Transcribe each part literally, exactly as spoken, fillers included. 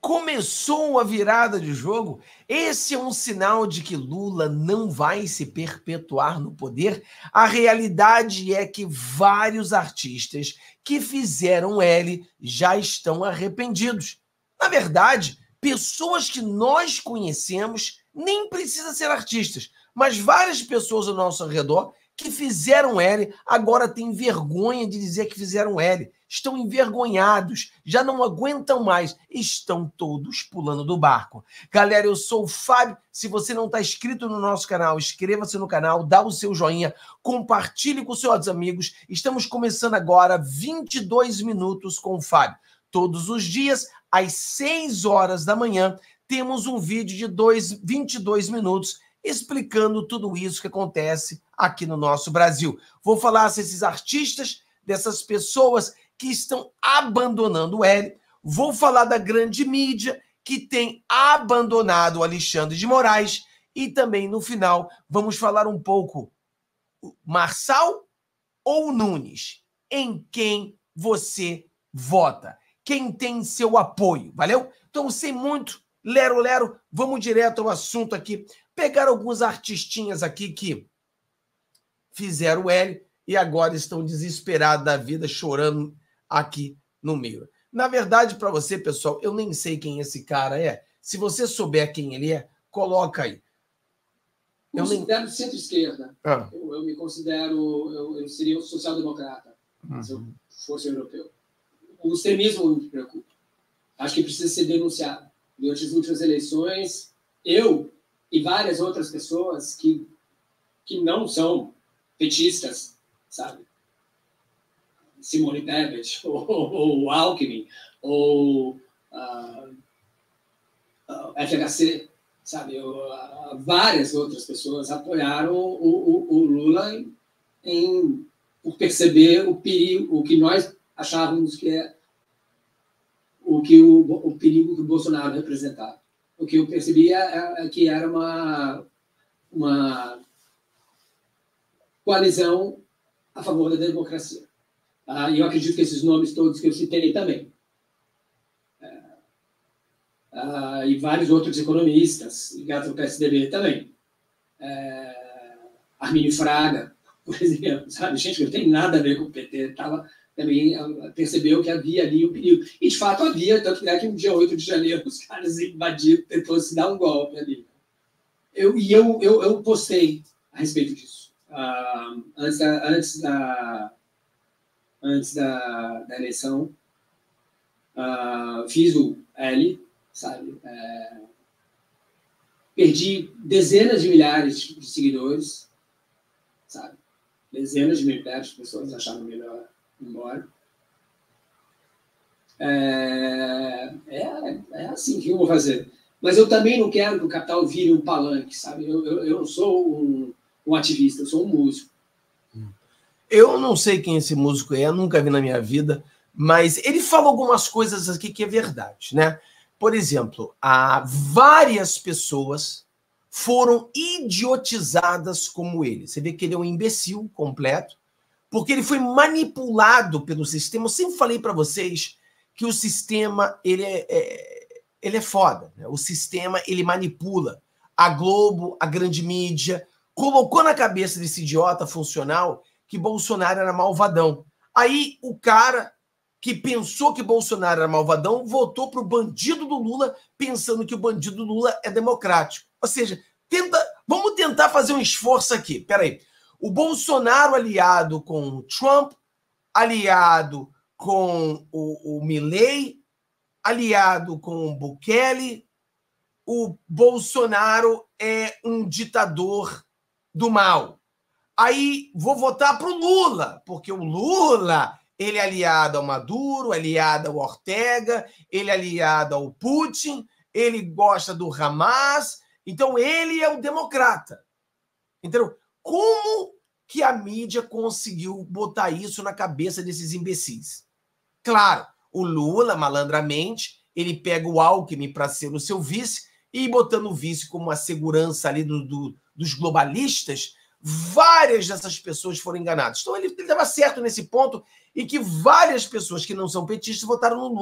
Começou a virada de jogo. Esse é um sinal de que Lula não vai se perpetuar no poder. A realidade é que vários artistas que fizeram L já estão arrependidos. Na verdade, pessoas que nós conhecemos, nem precisa ser artistas, mas várias pessoas ao nosso redor que fizeram L, agora têm vergonha de dizer que fizeram L. Estão envergonhados, já não aguentam mais, estão todos pulando do barco. Galera, eu sou o Fábio. Se você não está inscrito no nosso canal, inscreva-se no canal, dá o seu joinha, compartilhe com seus amigos. Estamos começando agora vinte e dois minutos com o Fábio. Todos os dias, às seis horas da manhã, temos um vídeo de dois, vinte e dois minutos explicando tudo isso que acontece aqui no nosso Brasil. Vou falar desses artistas, dessas pessoas que estão abandonando o L. Vou falar da grande mídia que tem abandonado o Alexandre de Moraes. E também, no final, vamos falar um pouco Marçal ou Nunes? Em quem você vota? Quem tem seu apoio? Valeu? Então, sem muito lero-lero, vamos direto ao assunto aqui. Pegar alguns artistinhas aqui que fizeram L e agora estão desesperados da vida, chorando aqui no meio. Na verdade, para você, pessoal, eu nem sei quem esse cara é. Se você souber quem ele é, coloca aí. Eu me considero nem... centro-esquerda. Ah. Eu, eu me considero... Eu, eu seria um social-democrata, uhum. se eu fosse europeu. O extremismo me preocupa. Acho que precisa ser denunciado. Durante as últimas eleições, eu e várias outras pessoas que, que não são petistas, sabe? Simone Tebet, ou, ou Alckmin, ou uh, uh, F H C, sabe? Eu, uh, várias outras pessoas apoiaram o, o, o Lula em, em, por perceber o perigo, o que nós achávamos que é o, que o, o perigo que o Bolsonaro representava. O que eu percebi é, é que era uma, uma coalizão a favor da democracia. Ah, e eu acredito que esses nomes todos que eu citei também. É, ah, e vários outros economistas ligados ao P S D B também. É, Armínio Fraga, por exemplo. Sabe? Gente, que não tem nada a ver com o P T. Tava, também percebeu que havia ali o perigo. E, de fato, havia. Tanto é que no dia oito de janeiro os caras invadiram, tentou se dar um golpe ali. Eu, e eu, eu, eu postei a respeito disso. Ah, antes da... Antes da antes da, da eleição, uh, fiz o L, sabe? É, perdi dezenas de milhares de seguidores, sabe? Dezenas de milhares de pessoas acharam melhor ir embora. É, é, é assim que eu vou fazer. Mas eu também não quero que o capital vire um palanque, sabe? Eu, eu, eu não sou um, um ativista, eu sou um músico. Eu não sei quem esse músico é, nunca vi na minha vida, mas ele falou algumas coisas aqui que é verdade, né? Por exemplo, há várias pessoas foram idiotizadas como ele. Você vê que ele é um imbecil completo, porque ele foi manipulado pelo sistema. Eu sempre falei para vocês que o sistema ele é, é, ele é foda, né? O sistema ele manipula. A Globo, a grande mídia, colocou na cabeça desse idiota funcional que Bolsonaro era malvadão. Aí o cara que pensou que Bolsonaro era malvadão votou para o bandido do Lula, pensando que o bandido do Lula é democrático. Ou seja, tenta, vamos tentar fazer um esforço aqui. Peraí. O Bolsonaro aliado com o Trump, aliado com o, o Milei, aliado com o Bukele, o Bolsonaro é um ditador do mal. Aí vou votar para o Lula, porque o Lula ele é aliado ao Maduro, aliado ao Ortega, ele é aliado ao Putin, ele gosta do Hamas, então ele é o democrata. Entendeu? Como que a mídia conseguiu botar isso na cabeça desses imbecis? Claro, o Lula, malandramente, ele pega o Alckmin para ser o seu vice e botando o vice como uma segurança ali do, do, dos globalistas, várias dessas pessoas foram enganadas. Então ele estava certo nesse ponto e que várias pessoas que não são petistas votaram no Lula.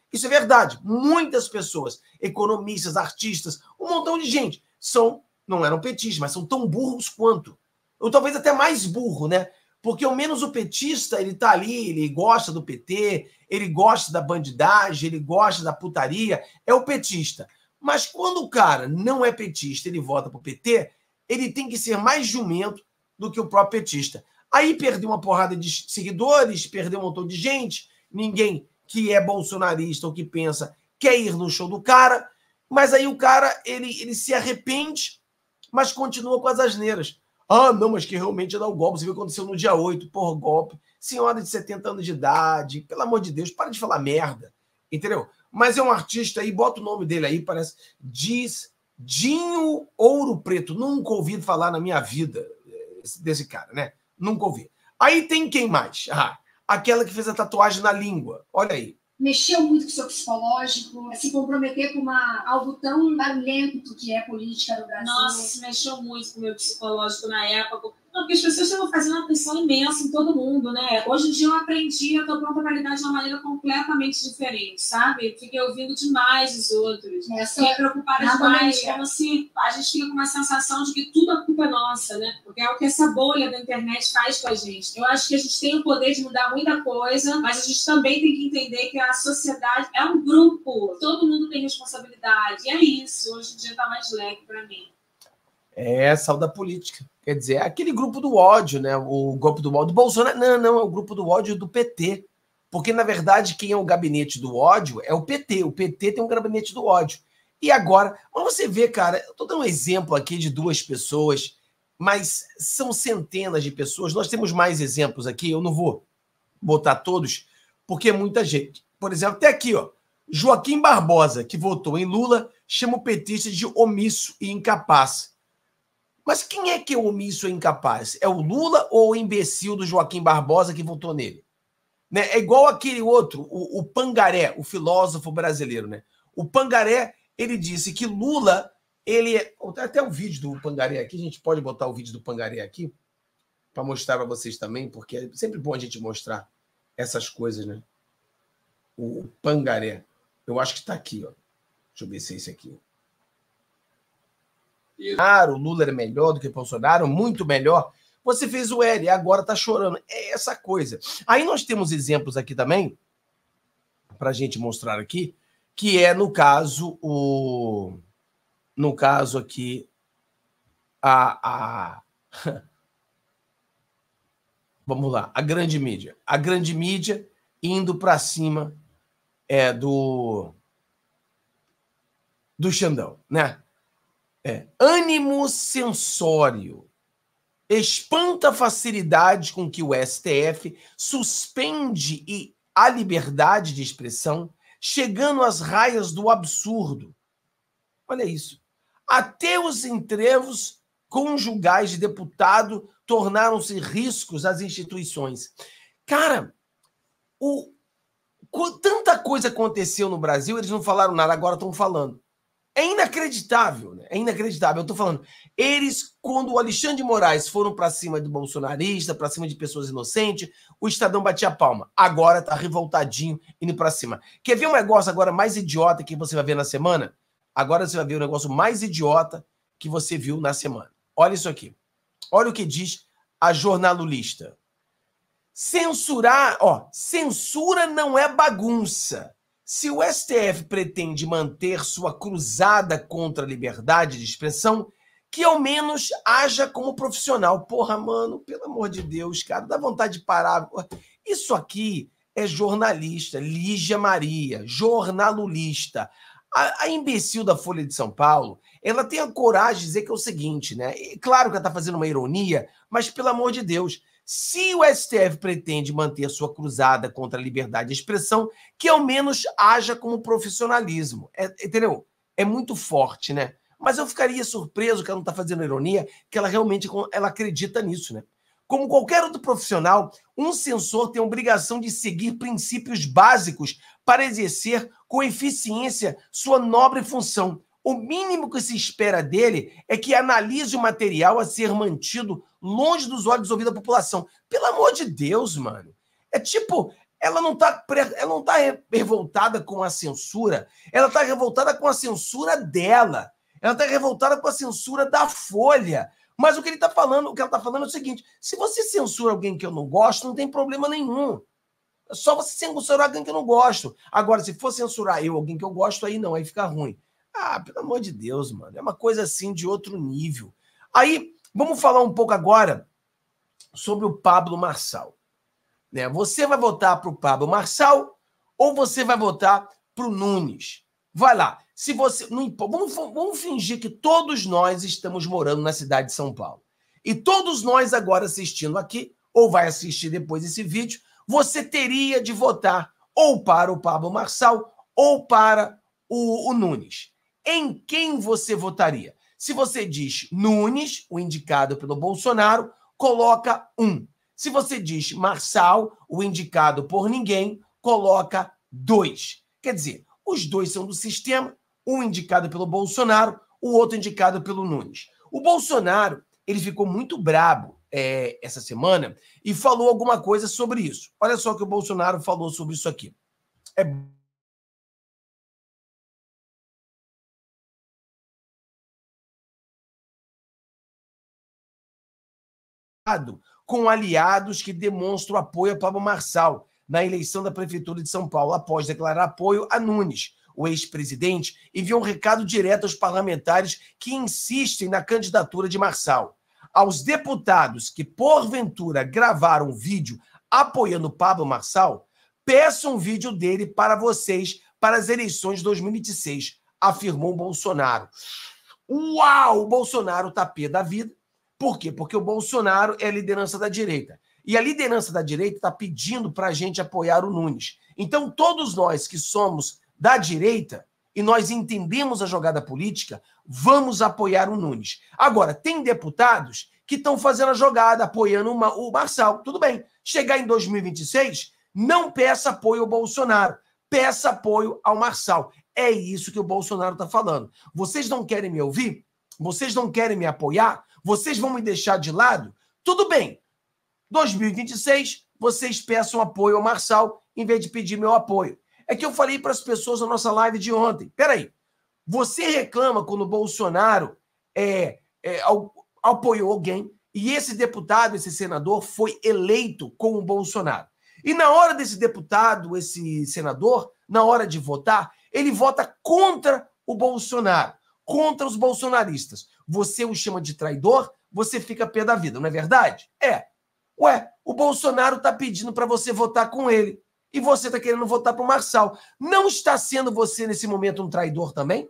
Isso é verdade. Muitas pessoas, economistas, artistas, um montão de gente, são, não eram petistas, mas são tão burros quanto. Ou talvez até mais burro, né? Porque ao menos o petista, ele tá ali, ele gosta do P T, ele gosta da bandidagem, ele gosta da putaria, é o petista. Mas quando o cara não é petista, ele vota pro P T, ele tem que ser mais jumento do que o próprio petista. Aí perdeu uma porrada de seguidores, perdeu um montão de gente, ninguém que é bolsonarista ou que pensa quer ir no show do cara, mas aí o cara, ele, ele se arrepende, mas continua com as asneiras. Ah, não, mas que realmente ia dar o golpe. Você viu o que aconteceu no dia oito, porra, golpe. Senhora de setenta anos de idade, pelo amor de Deus, para de falar merda, entendeu? Mas é um artista aí, bota o nome dele aí, parece, diz Dinho Ouro Preto. Nunca ouvi falar na minha vida desse cara, né? Nunca ouvi. Aí tem quem mais? Ah, aquela que fez a tatuagem na língua. Olha aí. Mexeu muito com o seu psicológico, se comprometer com uma, algo tão barulhento que é política no Brasil. Nossa, mexeu muito com o meu psicológico na época. Porque as pessoas estavam fazendo uma pressão imensa em todo mundo, né? Hoje em dia eu aprendi a tomar uma realidade de uma maneira completamente diferente, sabe? Fiquei ouvindo demais os outros. É, Fiquei preocupada demais, como se a gente fica com uma sensação de que tudo a culpa é nossa, né? Porque é o que essa bolha da internet faz com a gente. Eu acho que a gente tem o poder de mudar muita coisa, mas a gente também tem que entender que a sociedade é um grupo. Todo mundo tem responsabilidade. E é isso. Hoje em dia tá mais leve para mim. É, sal da política. Quer dizer, é aquele grupo do ódio, né? O grupo do ódio do Bolsonaro. Não, não, é o grupo do ódio do P T. Porque, na verdade, quem é o gabinete do ódio é o P T. O P T tem um gabinete do ódio. E agora, mas você vê, cara, eu tô dando um exemplo aqui de duas pessoas, mas são centenas de pessoas. Nós temos mais exemplos aqui, eu não vou botar todos, porque é muita gente. Por exemplo, até aqui, ó. Joaquim Barbosa, que votou em Lula, chama o petista de omisso e incapaz. Mas quem é que é omisso e incapaz? É o Lula ou o imbecil do Joaquim Barbosa que votou nele? Né? É igual aquele outro, o, o Pangaré, o filósofo brasileiro, né? O Pangaré, ele disse que Lula, ele é... Até o vídeo do Pangaré aqui, a gente pode botar o vídeo do Pangaré aqui para mostrar para vocês também, porque é sempre bom a gente mostrar essas coisas, né? O Pangaré. Eu acho que está aqui, ó. Deixa eu ver se é esse aqui. Claro, o Lula era melhor do que o Bolsonaro, muito melhor. Você fez o L, agora está chorando. É essa coisa. Aí nós temos exemplos aqui também, para a gente mostrar aqui, que é, no caso, o... No caso aqui, a... a... Vamos lá, a grande mídia. A grande mídia indo para cima é, do... do Xandão, né? É. Ânimo sensório. Espanta a facilidade com que o S T F suspende e a liberdade de expressão, chegando às raias do absurdo. Olha isso. Até os entrevos conjugais de deputado tornaram-se riscos às instituições. Cara, o, tanta coisa aconteceu no Brasil, eles não falaram nada, agora estão falando. É inacreditável, né? É inacreditável. Eu tô falando, eles, quando o Alexandre de Moraes foram para cima do bolsonarista, para cima de pessoas inocentes, o Estadão batia a palma. Agora tá revoltadinho, indo para cima. Quer ver um negócio agora mais idiota que você vai ver na semana? Agora você vai ver o negócio mais idiota que você viu na semana. Olha isso aqui. Olha o que diz a jornalista. Censurar, ó, censura não é bagunça. Se o S T F pretende manter sua cruzada contra a liberdade de expressão, que ao menos haja como profissional. Porra, mano, pelo amor de Deus, cara, dá vontade de parar. Isso aqui é jornalista, Lígia Maria, jornalulista. A, a imbecil da Folha de São Paulo, ela tem a coragem de dizer que é o seguinte, né? E claro que ela está fazendo uma ironia, mas pelo amor de Deus, se o S T F pretende manter sua cruzada contra a liberdade de expressão, que ao menos haja como profissionalismo. É, entendeu? É muito forte, né? Mas eu ficaria surpreso que ela não está fazendo ironia, que ela realmente ela acredita nisso, né? Como qualquer outro profissional, um censor tem a obrigação de seguir princípios básicos para exercer com eficiência sua nobre função. O mínimo que se espera dele é que analise o material a ser mantido longe dos olhos e ouvidos da população. Pelo amor de Deus, mano. É tipo, ela não está ela não tá revoltada com a censura, ela está revoltada com a censura dela. Ela está revoltada com a censura da Folha. Mas o que ele está falando, o que ela está falando é o seguinte: se você censura alguém que eu não gosto, não tem problema nenhum. É só você censurar alguém que eu não gosto. Agora, se for censurar eu, alguém que eu gosto, aí não, aí fica ruim. Ah, pelo amor de Deus, mano. É uma coisa assim de outro nível. Aí, vamos falar um pouco agora sobre o Pablo Marçal. Né? Você vai votar para o Pablo Marçal ou você vai votar para o Nunes? Vai lá. Se você não, vamos, vamos fingir que todos nós estamos morando na cidade de São Paulo. E todos nós agora assistindo aqui, ou vai assistir depois esse vídeo, você teria de votar ou para o Pablo Marçal ou para o, o Nunes. Em quem você votaria? Se você diz Nunes, o indicado pelo Bolsonaro, coloca um. Se você diz Marçal, o indicado por ninguém, coloca dois. Quer dizer, os dois são do sistema, um indicado pelo Bolsonaro, o outro indicado pelo Nunes. O Bolsonaro, ele ficou muito brabo é, essa semana e falou alguma coisa sobre isso. Olha só o que o Bolsonaro falou sobre isso aqui. É com aliados que demonstram apoio a Pablo Marçal na eleição da Prefeitura de São Paulo, após declarar apoio a Nunes. O ex-presidente enviou um recado direto aos parlamentares que insistem na candidatura de Marçal. Aos deputados que, porventura, gravaram um vídeo apoiando Pablo Marçal, peçam um vídeo dele para vocês para as eleições de dois mil e vinte e seis, afirmou Bolsonaro. Uau! O Bolsonaro tá pé da vida. Por quê? Porque o Bolsonaro é a liderança da direita. E a liderança da direita está pedindo para a gente apoiar o Nunes. Então, todos nós que somos da direita e nós entendemos a jogada política, vamos apoiar o Nunes. Agora, tem deputados que estão fazendo a jogada, apoiando uma, o Marçal. Tudo bem. Chegar em dois mil e vinte e seis, não peça apoio ao Bolsonaro. Peça apoio ao Marçal. É isso que o Bolsonaro está falando. Vocês não querem me ouvir? Vocês não querem me apoiar? Vocês vão me deixar de lado? Tudo bem. dois mil e vinte e seis, vocês peçam apoio ao Marçal em vez de pedir meu apoio. É que eu falei para as pessoas na nossa live de ontem. Peraí, você reclama quando o Bolsonaro é, é, apoiou alguém e esse deputado, esse senador, foi eleito com o Bolsonaro. E na hora desse deputado, esse senador, na hora de votar, ele vota contra o Bolsonaro, contra os bolsonaristas. Você o chama de traidor, você fica pé da vida, não é verdade? É. Ué, o Bolsonaro está pedindo para você votar com ele. E você está querendo votar para o Marçal. Não está sendo você, nesse momento, um traidor também?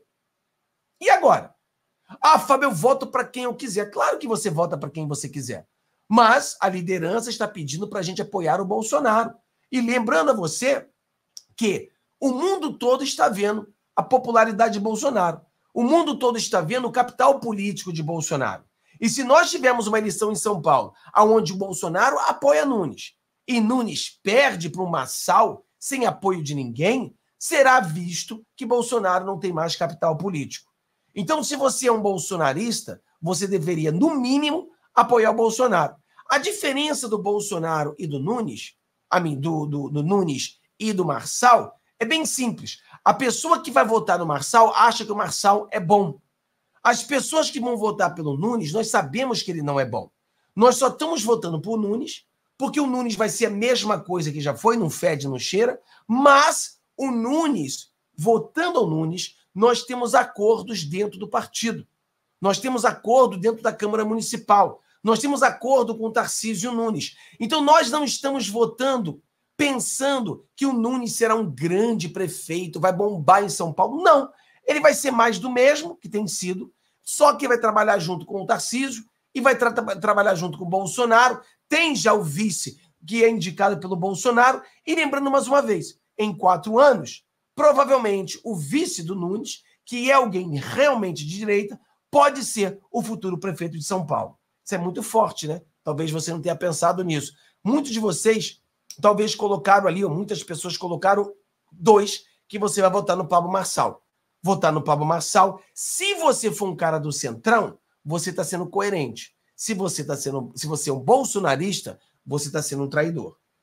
E agora? Ah, Fábio, eu voto para quem eu quiser. Claro que você vota para quem você quiser. Mas a liderança está pedindo para a gente apoiar o Bolsonaro. E lembrando a você que o mundo todo está vendo a popularidade de Bolsonaro. O mundo todo está vendo o capital político de Bolsonaro. E se nós tivermos uma eleição em São Paulo, onde o Bolsonaro apoia Nunes, e Nunes perde para o Marçal, sem apoio de ninguém, será visto que Bolsonaro não tem mais capital político. Então, se você é um bolsonarista, você deveria, no mínimo, apoiar o Bolsonaro. A diferença do Bolsonaro e do Nunes, a mim, do, do, do Nunes e do Marçal, é bem simples. A pessoa que vai votar no Marçal acha que o Marçal é bom. As pessoas que vão votar pelo Nunes, nós sabemos que ele não é bom. Nós só estamos votando por Nunes porque o Nunes vai ser a mesma coisa que já foi, não fede, não cheira, mas o Nunes, votando ao Nunes, nós temos acordos dentro do partido. Nós temos acordo dentro da Câmara Municipal. Nós temos acordo com o Tarcísio Nunes. Então, nós não estamos votando pensando que o Nunes será um grande prefeito, vai bombar em São Paulo. Não. Ele vai ser mais do mesmo, que tem sido, só que vai trabalhar junto com o Tarcísio e vai tra trabalhar junto com o Bolsonaro. Tem já o vice, que é indicado pelo Bolsonaro. E lembrando mais uma vez, em quatro anos, provavelmente o vice do Nunes, que é alguém realmente de direita, pode ser o futuro prefeito de São Paulo. Isso é muito forte, né? Talvez você não tenha pensado nisso. Muitos de vocês talvez colocaram ali, ou muitas pessoas colocaram dois, que você vai votar no Pablo Marçal. Votar no Pablo Marçal. Se você for um cara do Centrão, você está sendo coerente. Se você, tá sendo, se você é um bolsonarista, você está sendo um traidor.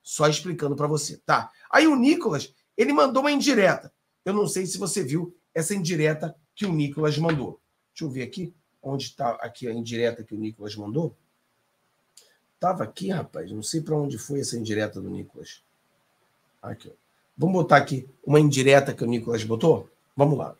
Só explicando para você, tá? Aí o Nicolas, ele mandou uma indireta. Eu não sei se você viu essa indireta que o Nicolas mandou. Deixa eu ver aqui. Onde está aqui a indireta que o Nicolas mandou? Tava aqui, rapaz. Não sei para onde foi essa indireta do Nicolas. Aqui. Vamos botar aqui uma indireta que o Nicolas botou? Vamos lá.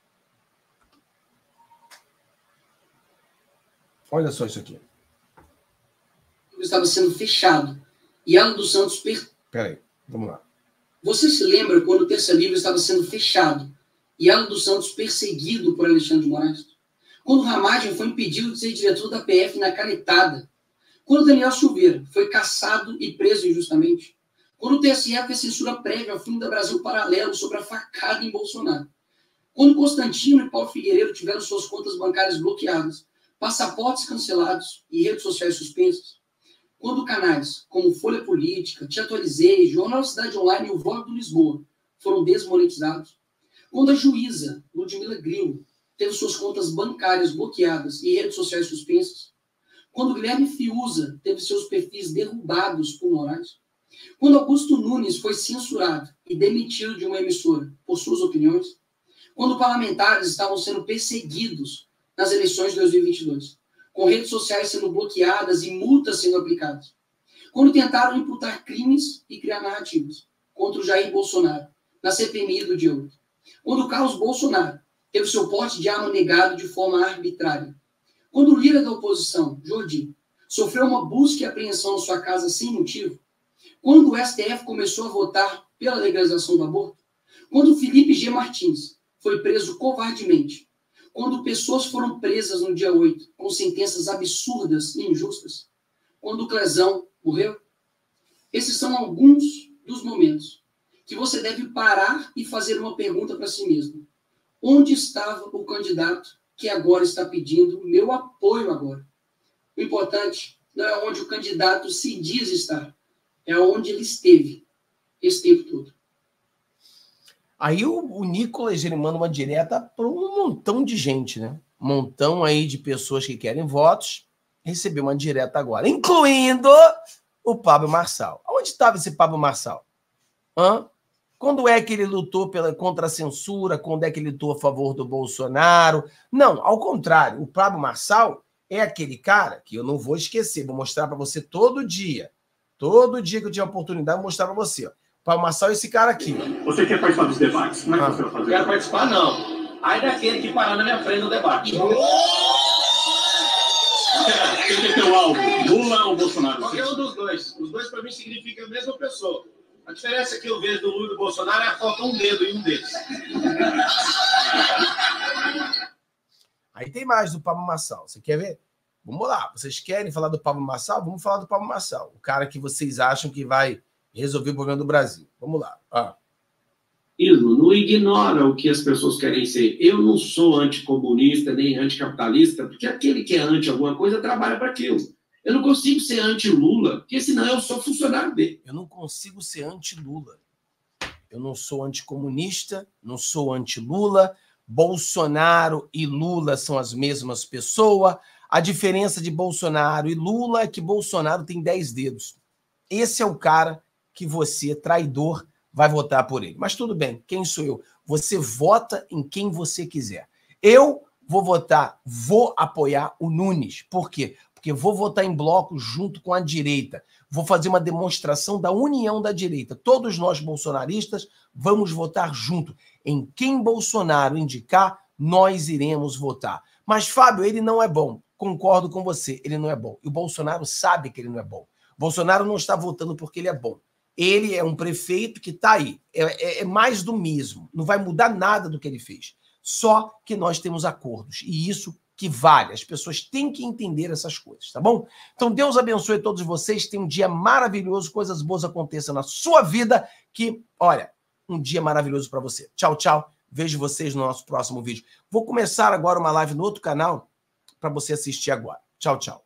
Olha só isso aqui. Estava sendo fechado. E Alan dos Santos... Per... Peraí, vamos lá. Você se lembra quando o Terça Livre estava sendo fechado e Alan dos Santos perseguido por Alexandre de Moraes? Quando Ramagem foi impedido de ser diretor da P F na canetada? Quando Daniel Silveira foi caçado e preso injustamente? Quando o T S E fez censura prévia ao fim da Brasil Paralelo sobre a facada em Bolsonaro? Quando Constantino e Paulo Figueiredo tiveram suas contas bancárias bloqueadas, passaportes cancelados e redes sociais suspensas? Quando canais como Folha Política, Te Atualizei, Jornal Cidade Online e o Voto do Lisboa foram desmonetizados? Quando a juíza Ludmila Grillo teve suas contas bancárias bloqueadas e redes sociais suspensas? Quando Guilherme Fiuza teve seus perfis derrubados por Moraes? Quando Augusto Nunes foi censurado e demitido de uma emissora por suas opiniões? Quando parlamentares estavam sendo perseguidos nas eleições de dois mil e vinte e dois, com redes sociais sendo bloqueadas e multas sendo aplicadas? Quando tentaram imputar crimes e criar narrativas contra o Jair Bolsonaro na C P M I do dia oito? Quando Carlos Bolsonaro teve seu porte de arma negado de forma arbitrária? Quando o líder da oposição, Jordi, sofreu uma busca e apreensão em sua casa sem motivo? Quando o S T F começou a votar pela legalização do aborto? Quando Felipe G. Martins foi preso covardemente? Quando pessoas foram presas no dia oito com sentenças absurdas e injustas? Quando o Clesão morreu? Esses são alguns dos momentos que você deve parar e fazer uma pergunta para si mesmo. Onde estava o candidato que agora está pedindo meu apoio agora? O importante não é onde o candidato se diz estar, é onde ele esteve esse tempo todo. Aí o, o Nicolas, ele manda uma direta para um montão de gente, né? Um montão aí de pessoas que querem votos. Recebeu uma direta agora, incluindo o Pablo Marçal. Onde estava esse Pablo Marçal? Hã? Quando é que ele lutou pela, contra a censura? Quando é que ele lutou a favor do Bolsonaro? Não, ao contrário. O Pablo Marçal é aquele cara que eu não vou esquecer. Vou mostrar para você todo dia. Todo dia que eu tiver oportunidade, vou mostrar para você. Ó. O Pablo Marçal é esse cara aqui. Você quer participar dos debates? Como é que ah. você vai fazer? Não quero participar, não. Aí daquele que parar na minha frente no debate. Quem que é teu alvo? Lula ou Bolsonaro? Qualquer um dos dois. Os dois, para mim, significam a mesma pessoa. A diferença que eu vejo do Lula e do Bolsonaro é a falta um dedo em um deles. Aí tem mais do Pablo Marçal. Você quer ver? Vamos lá. Vocês querem falar do Pablo Marçal? Vamos falar do Pablo Marçal. O cara que vocês acham que vai resolver o problema do Brasil. Vamos lá. Ah. Não ignora o que as pessoas querem ser. Eu não sou anticomunista nem anticapitalista, porque aquele que é anti alguma coisa trabalha para aquilo. Eu não consigo ser anti-Lula, porque senão eu sou funcionário dele. Eu não consigo ser anti-Lula. Eu não sou anticomunista, não sou anti-Lula. Bolsonaro e Lula são as mesmas pessoas. A diferença de Bolsonaro e Lula é que Bolsonaro tem dez dedos. Esse é o cara que você, traidor, vai votar por ele. Mas tudo bem, quem sou eu? Você vota em quem você quiser. Eu vou votar, vou apoiar o Nunes. Por quê? Porque vou votar em bloco junto com a direita. Vou fazer uma demonstração da união da direita. Todos nós bolsonaristas vamos votar junto. Em quem Bolsonaro indicar, nós iremos votar. Mas, Fábio, ele não é bom. Concordo com você, ele não é bom. E o Bolsonaro sabe que ele não é bom. O Bolsonaro não está votando porque ele é bom. Ele é um prefeito que está aí. É, é, é mais do mesmo. Não vai mudar nada do que ele fez. Só que nós temos acordos. E isso que vale. As pessoas têm que entender essas coisas, tá bom? Então, Deus abençoe todos vocês. Tenham um dia maravilhoso. Coisas boas aconteçam na sua vida. Que, olha, um dia maravilhoso para você. Tchau, tchau. Vejo vocês no nosso próximo vídeo. Vou começar agora uma live no outro canal para você assistir agora. Tchau, tchau.